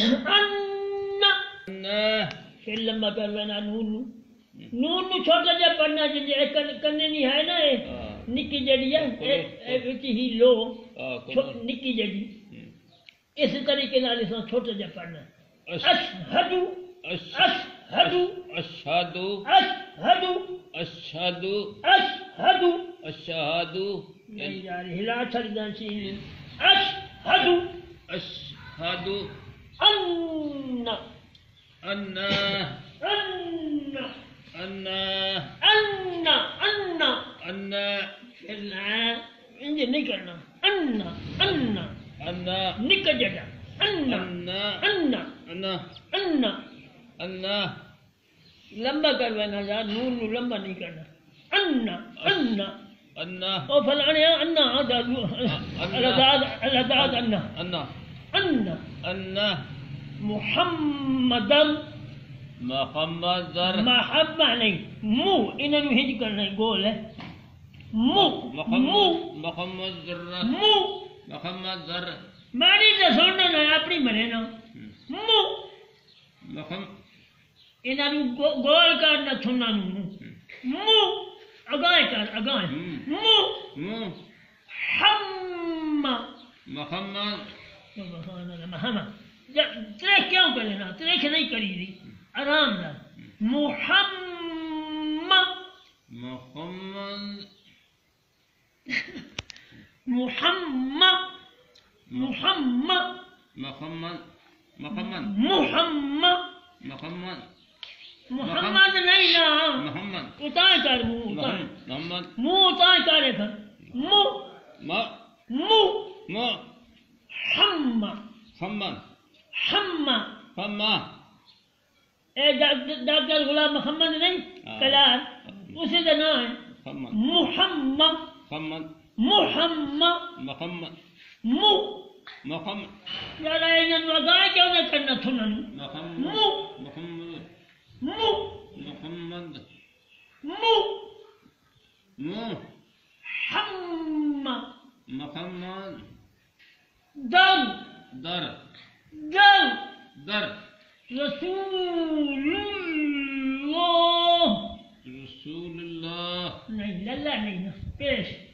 پھر لمبا کر لینا نون نون نو چھوٹا جا پڑھنا جے کنے نہیں ہے نا نکی جڑی ہے وچ ہی لو نکی جڑی اس طریقے نال اس چھوٹا جا پڑھنا اشہد اشہد اشہد اشہد اشہد اشہد اشہد نہیں یار ہلا چھڑدا سی اشہد اشہد ان ان ان ان ان ان ان انج نہیں کرنا ان ان ان نک جگہ ان ان ان ان ان ان لمبا کروانا یار نون نو لمبا نہیں کرنا ان ان ان او فلانے ان الاداد ان ان ان ان محمد محمد محبہ نہیں مو انہوں نے ہج کرنا ہے گول ہے مو مو محمد ذرہ مو محمد ذرہ ماری تو سننا نا اپنی بنے نا مو انہوں نے گول کرنا سننا مو اگائے کر اگائے مو مو حم محمد سبحان اللہ محمد تریک کیوں کرے نا تریک نہیں کری دی آرام نہ محمد محمد محمد محمد محمد محمد محمد محمد محمد نہیں نا محمد اتائے کر منہ محمد منہ اتائے کرے کر منہ منہ حم حم حم حم اے ڈاکٹر غلام محمد نہیں کلار اسی کا نام ہے محمد محمد محمد محمد مو محمد یار انہوں اگائے کیوں نہ کرنا تھنن مو محمد مو محمد مو مو حم محمد در در در در رسول اللہ رسول اللہ نہیں للہ نہیں نا پیش